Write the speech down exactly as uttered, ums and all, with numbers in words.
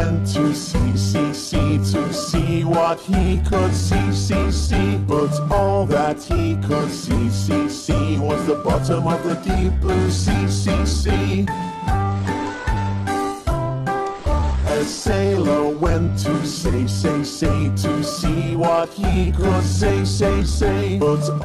went to sea, sea, sea to see what he could see, see, see. But all that he could see, see, see was the bottom of the deep blue sea, sea, sea. A sailor went to say, say, say to see what he could say, say, say. But